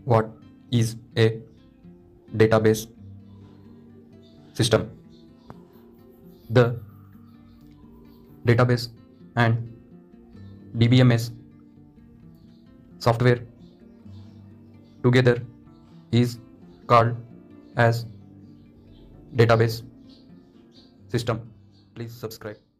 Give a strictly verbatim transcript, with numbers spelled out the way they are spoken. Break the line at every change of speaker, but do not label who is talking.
What is a database system? The database and D B M S software together is called as database system. Please subscribe.